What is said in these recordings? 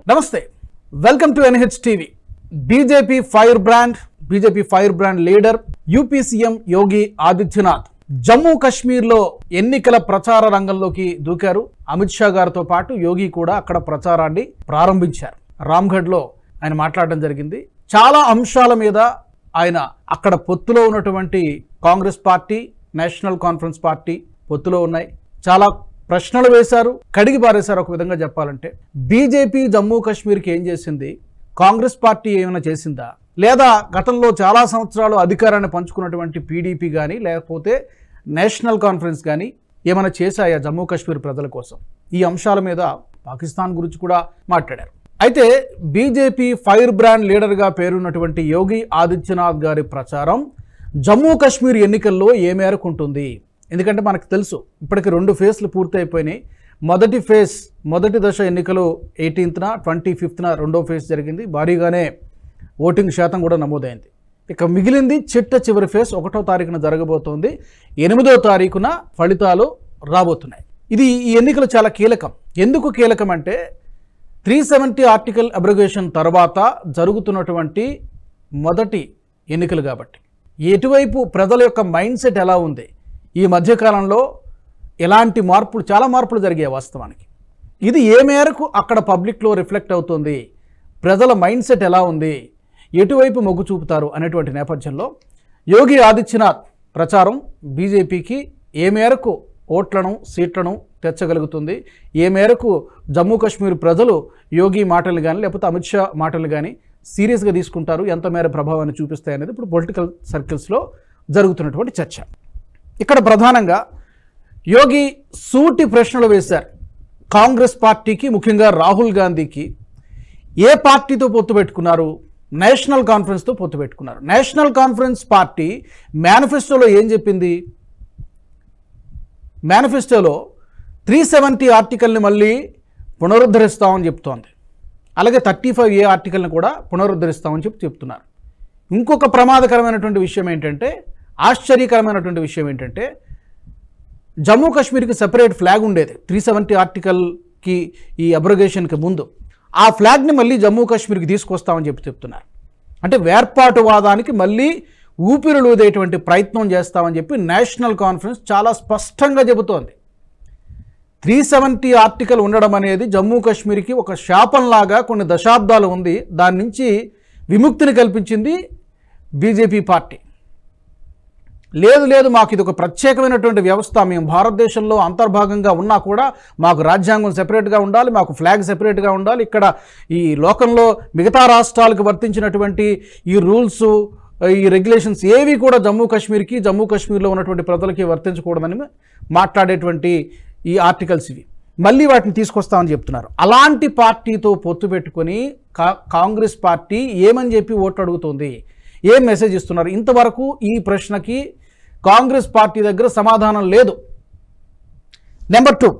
నమస్తే, welcome to NH TV. BJP fire brand leader UP CM Yogi Adityanath Jammu కాశ్మీర్లో ఎన్నికల ప్రచార రంగంలోకి దూకారు. అమిత్ షా గారితో పాటు యోగి కూడా అక్కడ ప్రచారాన్ని ప్రారంభించారు. రామ్గఢ్లో ఆయన మాట్లాడడం జరిగింది. చాలా అంశాల మీద ఆయన అక్కడ పొత్తులో ఉన్నటువంటి Congress party, national conference party పొత్తులో ఉన్నాయి. చాలా ప్రశ్నలు వేశారు, కడిగి పారేశారు. ఒక విధంగా చెప్పాలంటే బీజేపీ జమ్మూ కాశ్మీర్కి ఏం చేసింది, కాంగ్రెస్ పార్టీ ఏమైనా చేసిందా, లేదా గతంలో చాలా సంవత్సరాలు అధికారాన్ని పంచుకున్నటువంటి పీడీపీ కానీ లేకపోతే నేషనల్ కాన్ఫరెన్స్ కానీ ఏమైనా చేశాయా జమ్మూ కాశ్మీర్ ప్రజల కోసం? ఈ అంశాల మీద పాకిస్తాన్ గురించి కూడా మాట్లాడారు. అయితే బీజేపీ ఫైర్ బ్రాండ్ లీడర్గా పేరున్నటువంటి యోగి ఆదిత్యనాథ్ గారి ప్రచారం జమ్మూ కాశ్మీర్ ఎన్నికల్లో ఏ మేరకు ఉంటుంది? ఎందుకంటే మనకు తెలుసు, ఇప్పటికి 2 ఫేజ్లు పూర్తయిపోయినాయి. మొదటి దశ ఎన్నికలు 18న, 25న రెండో ఫేజ్ జరిగింది. భారీగానే ఓటింగ్ శాతం కూడా నమోదైంది. ఇక మిగిలింది చివరి ఫేజ్ 1వ తారీఖున జరగబోతోంది. 8వ తారీఖున ఫలితాలు రాబోతున్నాయి. ఈ ఎన్నికలు చాలా కీలకం. ఎందుకు కీలకం అంటే 370 ఆర్టికల్ అబ్రగేషన్ తర్వాత జరుగుతున్నటువంటి మొదటి ఎన్నికలు కాబట్టి. ఎటువైపు ప్రజల యొక్క మైండ్ సెట్ ఎలా ఉంది, ఈ మధ్యకాలంలో ఎలాంటి మార్పులు, చాలా మార్పులు జరిగాయి వాస్తవానికి. ఇది ఏ మేరకు అక్కడ పబ్లిక్లో రిఫ్లెక్ట్ అవుతుంది, ప్రజల మైండ్ సెట్ ఎలా ఉంది, ఎటువైపు మొగ్గు చూపుతారు అనేటువంటి నేపథ్యంలో యోగి ఆదిత్యనాథ్ ప్రచారం బీజేపీకి ఏ మేరకు ఓట్లను, సీట్లను తెచ్చగలుగుతుంది, ఏ మేరకు జమ్మూ కాశ్మీర్ ప్రజలు యోగి మాటలు కానీ లేకపోతే అమిత్ షా మాటలు కానీ సీరియస్గా తీసుకుంటారు, ఎంత మేర ప్రభావాన్ని చూపిస్తాయి అనేది ఇప్పుడు పొలిటికల్ సర్కిల్స్లో జరుగుతున్నటువంటి చర్చ. ఇక్కడ ప్రధానంగా యోగి సూటి ప్రశ్నలు వేశారు. కాంగ్రెస్ పార్టీకి, ముఖ్యంగా రాహుల్ గాంధీకి ఏ పార్టీతో పొత్తు పెట్టుకున్నారు? నేషనల్ కాన్ఫరెన్స్తో పొత్తు పెట్టుకున్నారు. నేషనల్ కాన్ఫరెన్స్ పార్టీ మేనిఫెస్టోలో ఏం చెప్పింది? మేనిఫెస్టోలో 370 ఆర్టికల్ని మళ్ళీ పునరుద్ధరిస్తామని చెప్తోంది. అలాగే 35A ఆర్టికల్ని కూడా పునరుద్ధరిస్తామని చెప్తున్నారు. ఇంకొక ప్రమాదకరమైనటువంటి విషయం ఏంటంటే, ఆశ్చర్యకరమైనటువంటి విషయం ఏంటంటే, జమ్మూ కాశ్మీర్కి సెపరేట్ ఫ్లాగ్ ఉండేది 370 ఆర్టికల్కి, ఈ అబ్రగేషన్కి ముందు. ఆ ఫ్లాగ్ని మళ్ళీ జమ్మూ కాశ్మీర్కి తీసుకొస్తామని చెప్తున్నారు. అంటే వేర్పాటువాదానికి మళ్ళీ ఊపిరులూదేటువంటి ప్రయత్నం చేస్తామని చెప్పి నేషనల్ కాన్ఫరెన్స్ చాలా స్పష్టంగా చెబుతోంది. 370 ఆర్టికల్ ఉండడం అనేది జమ్మూ కాశ్మీర్కి ఒక శాపంలాగా కొన్ని దశాబ్దాలు ఉంది. దాని నుంచి విముక్తిని కల్పించింది బీజేపీ పార్టీ. లేదు మాకు ఇది ఒక ప్రత్యేకమైనటువంటి వ్యవస్థ, మేము భారతదేశంలో అంతర్భాగంగా ఉన్నా కూడా మాకు రాజ్యాంగం సెపరేట్గా ఉండాలి, మాకు ఫ్లాగ్ సెపరేట్గా ఉండాలి, ఇక్కడ ఈ లోకంలో మిగతా రాష్ట్రాలకు వర్తించినటువంటి ఈ రూల్స్, ఈ రెగ్యులేషన్స్ ఏవి కూడా జమ్మూ కాశ్మీర్కి, జమ్మూ కాశ్మీర్లో ఉన్నటువంటి ప్రజలకి వర్తించకూడదని మాట్లాడేటువంటి ఈ ఆర్టికల్స్ ఇవి. మళ్ళీ వాటిని తీసుకొస్తామని చెప్తున్నారు. అలాంటి పార్టీతో పొత్తు పెట్టుకొని కాంగ్రెస్ పార్టీ ఏమని చెప్పి ఓట్లు అడుగుతుంది, ఏం మెసేజ్ ఇస్తున్నారు? ఇంతవరకు ఈ ప్రశ్నకి కాంగ్రెస్ పార్టీ దగ్గర సమాధానం లేదు. నెంబర్ 2,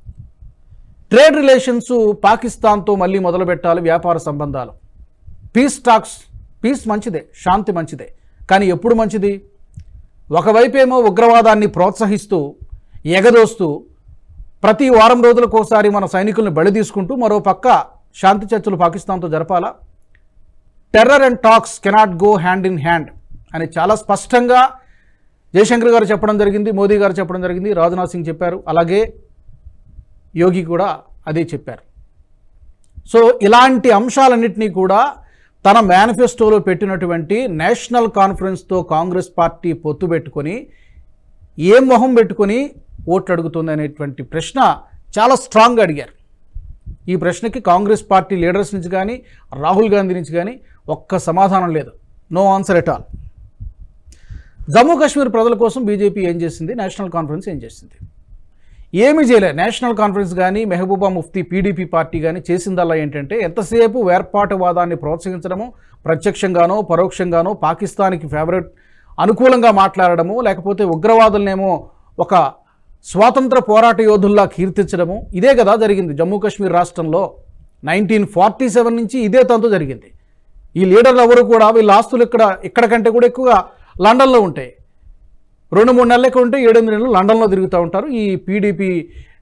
ట్రేడ్ రిలేషన్స్ పాకిస్తాన్తో మళ్ళీ మొదలు పెట్టాలి, వ్యాపార సంబంధాలు, పీస్ టాక్స్. పీస్ మంచిదే, శాంతి మంచిదే, కానీ ఎప్పుడు మంచిది? ఒకవైపేమో ఉగ్రవాదాన్ని ప్రోత్సహిస్తూ, ఎగదోస్తూ, ప్రతి వారం రోజులకోసారి మన సైనికులను బలి తీసుకుంటూ, మరో పక్క శాంతి చర్చలు పాకిస్తాన్తో జరపాలా? Terror and talks cannot go hand in hand అని చాలా స్పష్టంగా జయశంకర్ గారు చెప్పడం జరిగింది, మోదీ గారు చెప్పడం జరిగింది, రాజ్నాథ్ సింగ్ చెప్పారు, అలాగే యోగి కూడా అదే చెప్పారు. సో ఇలాంటి అంశాలన్నింటినీ కూడా తన మేనిఫెస్టోలో పెట్టినటువంటి నేషనల్ కాన్ఫరెన్స్తో కాంగ్రెస్ పార్టీ పొత్తు పెట్టుకొని ఏం మొహం పెట్టుకొని ఓట్లు అడుగుతుంది అనేటువంటి ప్రశ్న చాలా స్ట్రాంగ్గా అడిగారు. ఈ ప్రశ్నకి కాంగ్రెస్ పార్టీ లీడర్స్ నుంచి కానీ రాహుల్ గాంధీ నుంచి కానీ ఒక్క సమాధానం లేదు. No answer at all. Jammu Kashmir ప్రజల కోసం బీజేపీ ఏం చేసింది, నేషనల్ కాన్ఫరెన్స్ ఏం చేసింది? ఏమీ చేయలేదు. నేషనల్ కాన్ఫరెన్స్ కానీ మెహబూబా ముఫ్తీ పీడీపీ పార్టీ కానీ చేసిందల్లా ఏంటంటే ఎంతసేపు వేర్పాటువాదాన్ని ప్రోత్సహించడము, ప్రత్యక్షంగానో పరోక్షంగానో పాకిస్తాన్కి అనుకూలంగా మాట్లాడడము, లేకపోతే ఉగ్రవాదులనేమో ఒక స్వాతంత్ర పోరాట యోధుల్లా కీర్తించడము. ఇదే కదా జరిగింది జమ్మూ కాశ్మీర్ రాష్ట్రంలో. 1947 నుంచి ఇదే తంతు జరిగింది. ఈ లీడర్లు ఎవరు కూడా వీళ్ళ ఆస్తులు ఇక్కడ కంటే కూడా ఎక్కువగా లండన్లో ఉంటాయి. 2-3 నెలలు ఎక్కడ ఉంటే 7-8 నెలలు లండన్లో తిరుగుతూ ఉంటారు. ఈ పీడీపీ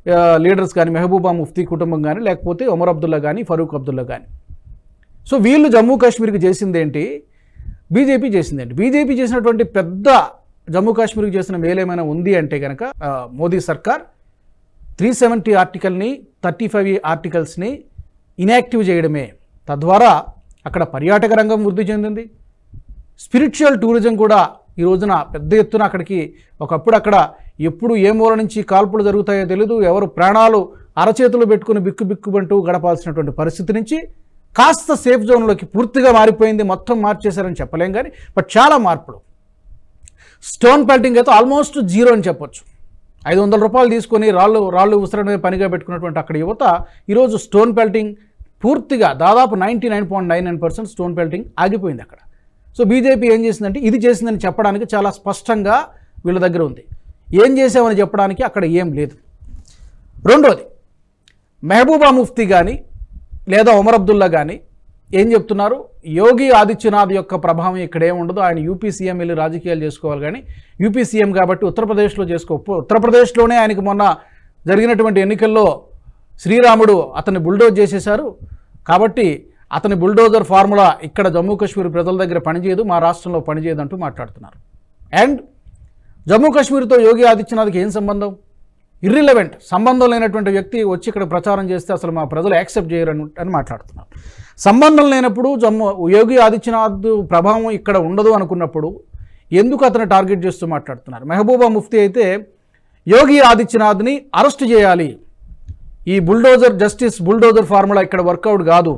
లీడర్స్ కానీ, మెహబూబా ముఫ్తీ కుటుంబం కానీ, లేకపోతే ఒమర్ అబ్దుల్లా కానీ, ఫరూక్ అబ్దుల్లా కానీ. సో వీళ్ళు జమ్మూ కాశ్మీర్కి చేసిందేంటి, బీజేపీ చేసిందేంటి? బీజేపీ చేసినటువంటి పెద్ద జమ్మూ కాశ్మీర్కి చేసిన మేలేమైనా ఉంది అంటే కనుక మోదీ సర్కార్ 370 ఆర్టికల్ని, 35 ఆర్టికల్స్ని ఇన్యాక్టివ్ చేయడమే. తద్వారా అక్కడ పర్యాటక రంగం వృద్ధి చెందింది. స్పిరిచువల్ టూరిజం కూడా ఈ రోజున పెద్ద ఎత్తున అక్కడికి, ఒకప్పుడు అక్కడ ఎప్పుడు ఏ మూల నుంచి కాల్పులు జరుగుతాయో తెలియదు, ఎవరు ప్రాణాలు అరచేతులు పెట్టుకుని బిక్కుబిక్కుబంటూ గడపాల్సినటువంటి పరిస్థితి నుంచి కాస్త సేఫ్ జోన్లోకి పూర్తిగా మారిపోయింది. మొత్తం మార్చేశారని చెప్పలేం కానీ, బట్ చాలా మార్పులు. స్టోన్ పెల్టింగ్ అయితే ఆల్మోస్ట్ జీరో అని చెప్పొచ్చు. 500 రూపాయలు తీసుకొని రాళ్ళు ఉసరడమే పనిగా పెట్టుకున్నటువంటి అక్కడ యువత ఈరోజు స్టోన్ పెల్టింగ్ పూర్తిగా దాదాపు 99.99% స్టోన్ పెల్టింగ్ ఆగిపోయింది అక్కడ. సో బీజేపీ ఏం చేసిందంటే ఇది చేసిందని చెప్పడానికి చాలా స్పష్టంగా వీళ్ళ దగ్గర ఉంది. ఏం చేసామని చెప్పడానికి అక్కడ ఏం లేదు. రెండోది, మెహబూబా ముఫ్తీ కానీ లేదా ఒమర్ అబ్దుల్లా కానీ ఏం చెప్తున్నారు, యోగి ఆదిత్యనాథ్ యొక్క ప్రభావం ఇక్కడే ఉండదు, ఆయన యూపీ సీఎం వెళ్ళి రాజకీయాలు చేసుకోవాలి కానీ యూపీ సీఎం కాబట్టి ఉత్తరప్రదేశ్లో ఉత్తరప్రదేశ్లోనే ఆయనకు మొన్న జరిగినటువంటి ఎన్నికల్లో శ్రీరాముడు అతన్ని బుల్డోజ్ చేసేశారు కాబట్టి అతని బుల్డోజర్ ఫార్ములా ఇక్కడ జమ్మూ కాశ్మీర్ ప్రజల దగ్గర పనిచేయదు, మా రాష్ట్రంలో పనిచేయదు అంటూ మాట్లాడుతున్నారు. అండ్ జమ్మూ కాశ్మీర్తో యోగి ఆదిత్యనాథ్కి ఏం సంబంధం? ఇర్రిలవెంట్, సంబంధం లేనటువంటి వ్యక్తి వచ్చి ఇక్కడ ప్రచారం చేస్తే అసలు మా ప్రజలు యాక్సెప్ట్ చేయరు అని మాట్లాడుతున్నారు. సంబంధం లేనప్పుడు యోగి ఆదిత్యనాథ్ ప్రభావం ఇక్కడ ఉండదు అనుకున్నప్పుడు ఎందుకు అతను టార్గెట్ చేస్తూ మాట్లాడుతున్నారు? మెహబూబా ముఫ్తీ అయితే యోగి ఆదిత్యనాథ్ని అరెస్ట్ చేయాలి, ఈ బుల్డోజర్ ఫార్ములా ఇక్కడ వర్కౌట్ కాదు.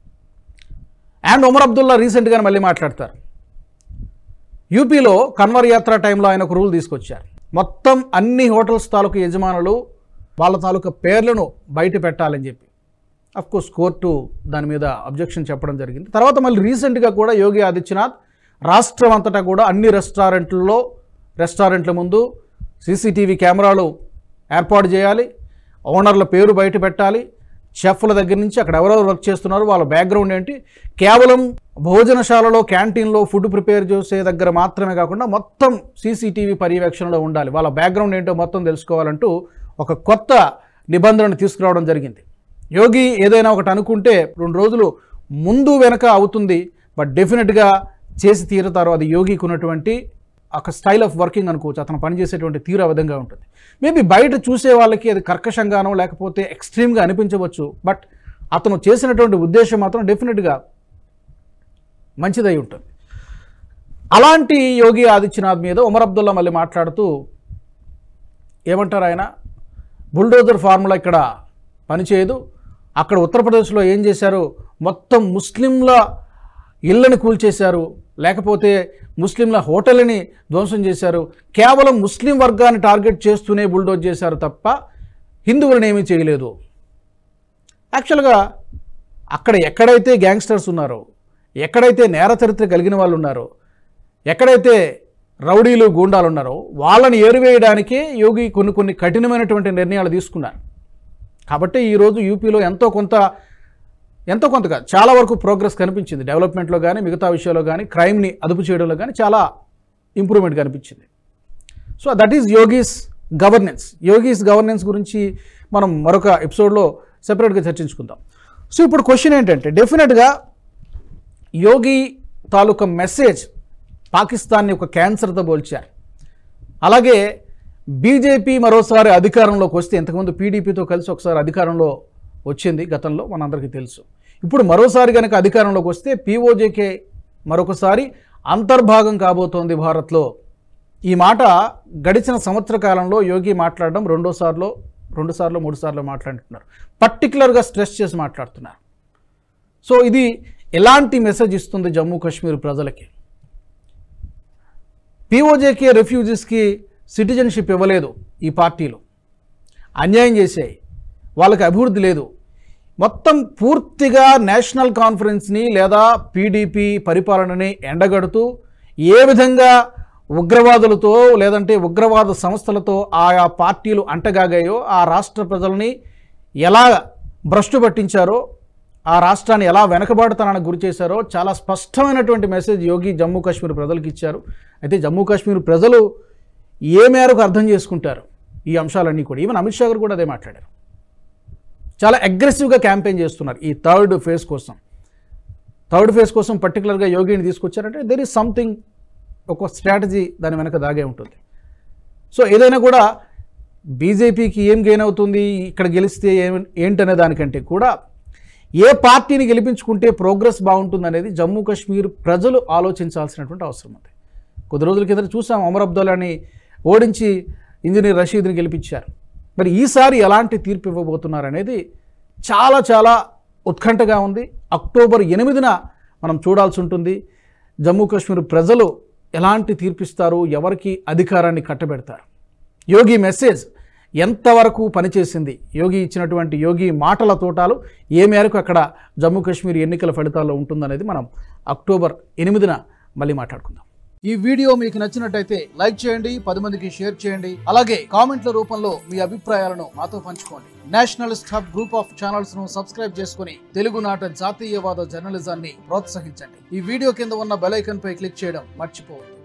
అండ్ ఒమర్ అబ్దుల్లా రీసెంట్గానే మళ్ళీ మాట్లాడతారు. యూపీలో కన్వర్ యాత్ర టైంలో ఆయన ఒక రూల్ తీసుకొచ్చారు, మొత్తం అన్ని హోటల్స్ తాలూకు యజమానులు వాళ్ళ తాలూకా పేర్లను బయట పెట్టాలని చెప్పి. అఫ్కోర్స్ కోర్టు దాని మీద అబ్జెక్షన్ చెప్పడం జరిగింది. తర్వాత మళ్ళీ రీసెంట్గా కూడా యోగి ఆదిత్యనాథ్ రాష్ట్రం అంతటా కూడా అన్ని రెస్టారెంట్ల ముందు సీసీటీవీ కెమెరాలు ఏర్పాటు చేయాలి, ఓనర్ల పేరు బయట పెట్టాలి, షెఫ్ల దగ్గర నుంచి అక్కడ ఎవరెవరు వర్క్ చేస్తున్నారు, వాళ్ళ బ్యాక్గ్రౌండ్ ఏంటి, కేవలం భోజనశాలలో క్యాంటీన్లో ఫుడ్ ప్రిపేర్ చేసే దగ్గర మాత్రమే కాకుండా మొత్తం సీసీటీవీ పర్యవేక్షణలో ఉండాలి, వాళ్ళ బ్యాక్గ్రౌండ్ ఏంటో మొత్తం తెలుసుకోవాలంటూ ఒక కొత్త నిబంధనను తీసుకురావడం జరిగింది. యోగి ఏదైనా ఒకటి అనుకుంటే 2 రోజులు ముందు వెనక అవుతుంది, బట్ డెఫినెట్గా చేసి తీరుతారు. అది యోగికి ఉన్నటువంటి ఒక స్టైల్ ఆఫ్ వర్కింగ్ అనుకోవచ్చు, అతను పనిచేసేటువంటి తీరు ఆ విధంగా ఉంటుంది. మేబీ బయట చూసే వాళ్ళకి అది కర్కశంగానో లేకపోతే ఎక్స్ట్రీమ్గా అనిపించవచ్చు, బట్ అతను చేసినటువంటి ఉద్దేశం మాత్రం డెఫినెట్గా మంచిదై ఉంటుంది. అలాంటి యోగి ఆదిత్యనాథ్ మీద ఒమర్ అబ్దుల్లా మళ్ళీ మాట్లాడుతూ ఏమంటారు ఆయన, బుల్డోజర్ ఫార్ములా ఇక్కడ పనిచేయదు, అక్కడ ఉత్తరప్రదేశ్లో ఏం చేశారు, మొత్తం ముస్లింల ఇళ్ళని కూల్చేశారు, లేకపోతే ముస్లింల హోటల్ని ధ్వంసం చేశారు, కేవలం ముస్లిం వర్గాన్ని టార్గెట్ చేస్తూనే బుల్డోజ్ చేశారు తప్ప హిందువులను ఏమీ చేయలేదు. యాక్చువల్గా అక్కడ ఎక్కడైతే గ్యాంగ్స్టర్స్ ఉన్నారో, ఎక్కడైతే నేర చరిత్ర కలిగిన వాళ్ళు ఉన్నారో, ఎక్కడైతే రౌడీలు గూండాలు ఉన్నారో వాళ్ళని ఏరివేయడానికే యోగి కొన్ని కఠినమైనటువంటి నిర్ణయాలు తీసుకున్నారు. కాబట్టి ఈరోజు యూపీలో ఎంతో కొంతగా చాలా వరకు ప్రోగ్రెస్ కనిపించింది. డెవలప్మెంట్లో కానీ మిగతా విషయాల్లో కానీ క్రైమ్ని అదుపు చేయడంలో కానీ చాలా ఇంప్రూవ్మెంట్ కనిపించింది. So that is Yogi's governance గురించి మనం మరొక ఎపిసోడ్లో సెపరేట్గా చర్చించుకుందాం. సో ఇప్పుడు క్వశ్చన్ ఏంటంటే, డెఫినెట్గా యోగి తాలూకా మెసేజ్ పాకిస్తాన్ని ఒక క్యాన్సర్తో పోల్చారు. అలాగే బీజేపీ మరోసారి అధికారంలోకి వస్తే, ఇంతకుముందు పీడీపీతో కలిసి ఒకసారి అధికారంలో వచ్చింది గతంలో మనందరికీ తెలుసు. ఇప్పుడు మరోసారి కనుక అధికారంలోకి వస్తే పీఓజేకే మరొకసారి అంతర్భాగం కాబోతోంది భారత్లో. ఈ మాట గడిచిన సంవత్సర కాలంలో యోగి మాట్లాడడం 2 సార్లు 3 సార్లు మాట్లాడుతున్నారు, పర్టికులర్గా స్ట్రెస్ చేసి మాట్లాడుతున్నారు. సో ఇది ఎలాంటి మెసేజ్ ఇస్తుంది జమ్మూ కాశ్మీర్ ప్రజలకి? పీఓజేకే రెఫ్యూజీస్కి సిటిజన్షిప్ ఇవ్వలేదు, ఈ పార్టీలు అన్యాయం చేశాయి, వాళ్ళకి అభివృద్ధి లేదు. మొత్తం పూర్తిగా నేషనల్ కాన్ఫరెన్స్ని లేదా పీడీపీ పరిపాలనని ఎండగడుతూ ఏ విధంగా ఉగ్రవాదులతో లేదంటే ఉగ్రవాద సంస్థలతో ఆయా పార్టీలు అంటగాగాయో, ఆ రాష్ట్ర ప్రజల్ని ఎలా భ్రష్టు పట్టించారో, ఆ రాష్ట్రాన్ని ఎలా వెనకబాటుతనానికి గురి చేశారో చాలా స్పష్టమైనటువంటి మెసేజ్ యోగి జమ్మూ కాశ్మీర్ ప్రజలకు ఇచ్చారు. అయితే జమ్మూ కాశ్మీర్ ప్రజలు ఏ మేరకు అర్థం చేసుకుంటారు, ఈ అంశాలన్నీ కూడా. ఈవెన్ అమిత్ షా గారు కూడా అదే మాట్లాడారు. చాలా అగ్రెసివ్గా క్యాంపెయిన్ చేస్తున్నారు ఈ థర్డ్ ఫేజ్ కోసం పర్టికులర్గా యోగిని తీసుకొచ్చారంటే దెర్ ఈజ్ సంథింగ్, ఒక స్ట్రాటజీ దాని వెనక దాగే ఉంటుంది. సో ఏదైనా కూడా బీజేపీకి ఏం గెయిన్ అవుతుంది, ఇక్కడ గెలిస్తే ఏంటనే దానికంటే కూడా ఏ పార్టీని గెలిపించుకుంటే ప్రోగ్రెస్ బాగుంటుంది అనేది జమ్మూ కాశ్మీర్ ప్రజలు ఆలోచించాల్సినటువంటి అవసరం ఉంది. కొద్ది రోజుల కింద చూసాం, ఒమర్ అబ్దుల్లాని ఓడించి ఇంజనీర్ రషీద్ని గెలిపించారు. మరి ఈసారి ఎలాంటి తీర్పు ఇవ్వబోతున్నారు అనేది చాలా చాలా ఉత్కంఠగా ఉంది. అక్టోబర్ 8న మనం చూడాల్సి ఉంటుంది. జమ్మూ కాశ్మీర్ ప్రజలు ఎలాంటి తీర్పిస్తారు, ఎవరికి అధికారాన్ని కట్టబెడతారు, యోగి మెసేజ్ ఎంతవరకు పనిచేసింది, యోగి ఇచ్చినటువంటి యోగి మాటల తోటాలు ఏ మేరకు అక్కడ జమ్మూ కాశ్మీర్ ఎన్నికల ఫలితాల్లో ఉంటుందనేది మనం అక్టోబర్ 8న మళ్ళీ మాట్లాడుకుందాం. ఈ వీడియో మీకు నచ్చినట్టయితే లైక్ చేయండి, 10 మందికి షేర్ చేయండి. అలాగే కామెంట్ల రూపంలో మీ అభిప్రాయాలను మాతో పంచుకోండి. Nationalist hub group of channels ను సబ్స్క్రైబ్ చేసుకుని తెలుగునాట జాతీయవాద జర్నలిజాన్ని ప్రోత్సహించండి. ఈ వీడియో కింద ఉన్న బెల్ ఐకాన్ పై క్లిక్ చేయడం మర్చిపోవద్దు.